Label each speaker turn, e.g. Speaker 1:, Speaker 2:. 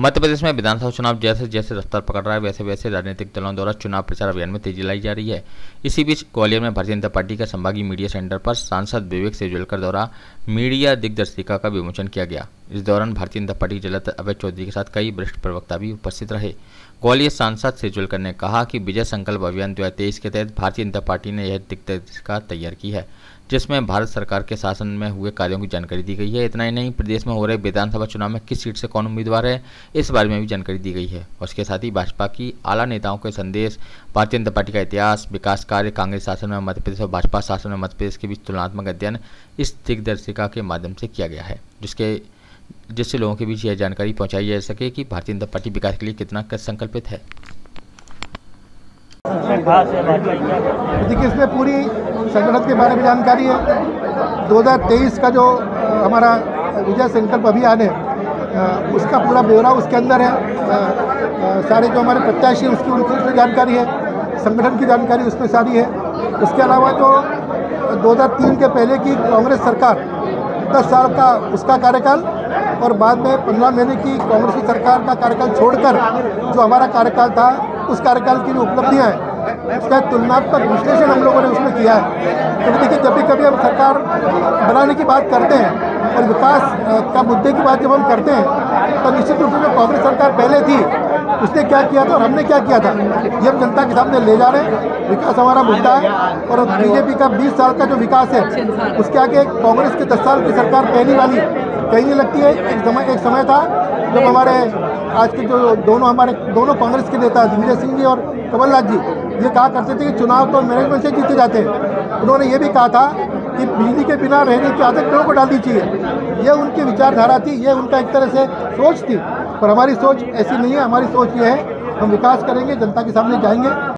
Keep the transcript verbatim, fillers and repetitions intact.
Speaker 1: मध्य प्रदेश में विधानसभा चुनाव जैसे जैसे रफ्तार पकड़ रहा है वैसे वैसे राजनीतिक दलों द्वारा चुनाव प्रचार अभियान में तेजी लाई जा रही है। इसी बीच ग्वालियर में भारतीय जनता पार्टी के संभागीय मीडिया सेंटर पर सांसद विवेक सेजवलकर द्वारा मीडिया दिग्दर्शिका का विमोचन किया गया। इस दौरान भारतीय जनता पार्टी जलत अवैध चौधरी के साथ कई वरिष्ठ प्रवक्ता भी उपस्थित रहे। ग्वालियर सांसद सेजवलकर ने कहा कि विजय संकल्प अभियान दो हजार तेईस के तहत भारतीय जनता पार्टी ने यह दिग्दर्शिका तैयार की है, जिसमें भारत सरकार के शासन में हुए कार्यों की जानकारी दी गई है। इतना ही नहीं, प्रदेश में हो रहे विधानसभा चुनाव में किस सीट से कौन उम्मीदवार है, इस बारे में भी जानकारी दी गई है। और इसके साथ ही भाजपा की आला नेताओं के संदेश, भारतीय जनता पार्टी का इतिहास, विकास कार्य, कांग्रेस शासन में मध्य प्रदेश और भाजपा शासन में मध्य प्रदेश के बीच तुलनात्मक अध्ययन इस दिग्दर्शिका के माध्यम से किया गया है, जिसके जिससे लोगों के बीच यह जानकारी पहुँचाई जा सके कि भारतीय जनता पार्टी विकास के लिए कितना संकल्पित है।
Speaker 2: देखिए, इसमें पूरी संगठन के बारे में जानकारी है। दो हज़ार तेईस का जो हमारा विजय संकल्प अभियान है उसका पूरा ब्यौरा उसके अंदर है। सारे जो हमारे प्रत्याशी उसकी उनकी उसमें जानकारी है, संगठन की जानकारी उसमें सारी है। उसके अलावा जो दो हज़ार तीन के पहले की कांग्रेस सरकार दस साल का उसका कार्यकाल और बाद में पंद्रह महीने की कांग्रेस की सरकार का कार्यकाल छोड़कर जो हमारा कार्यकाल था उस कार्यकाल की जो उपलब्धियाँ हैं उसका तुलनात्मक विश्लेषण हम लोगों ने उसमें किया है। तो देखिए, जब भी कभी हम सरकार बनाने की बात करते हैं और विकास का मुद्दे की बात जब हम करते हैं तो निश्चित रूप से जो कांग्रेस सरकार पहले थी उसने क्या किया था और हमने क्या किया था ये हम जनता के सामने ले जा रहे हैं। विकास हमारा मुद्दा है और बीजेपी का बीस साल का जो विकास है उसके आगे कांग्रेस के दस साल की सरकार पहली वाली कहीं नहीं लगती है। एक समय एक समय था जब हमारे आज के जो दोनों हमारे दोनों कांग्रेस के नेता दिग्विजय सिंह जी और कमलनाथ जी ये कहा करते थे कि चुनाव तो मैनेजमेंट से जीते जाते हैं। उन्होंने ये भी कहा था कि बिजली के बिना रहने की आदत लोगों को डालनी चाहिए। ये उनकी विचारधारा थी, ये उनका एक तरह से सोच थी, पर हमारी सोच ऐसी नहीं है। हमारी सोच ये है हम विकास करेंगे, जनता के सामने जाएंगे।